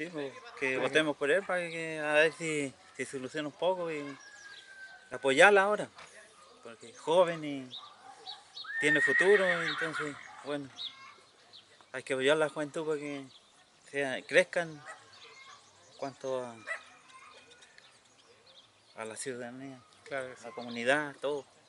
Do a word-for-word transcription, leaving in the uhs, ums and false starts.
Sí, pues, que Para que- votemos por él para que a ver si, si soluciona un poco y apoyarla ahora, porque es joven y tiene futuro, entonces, bueno, hay que apoyar a la juventud para que sea- crezcan en cuanto a, a la ciudadanía, claro que a sí. la comunidad, todo.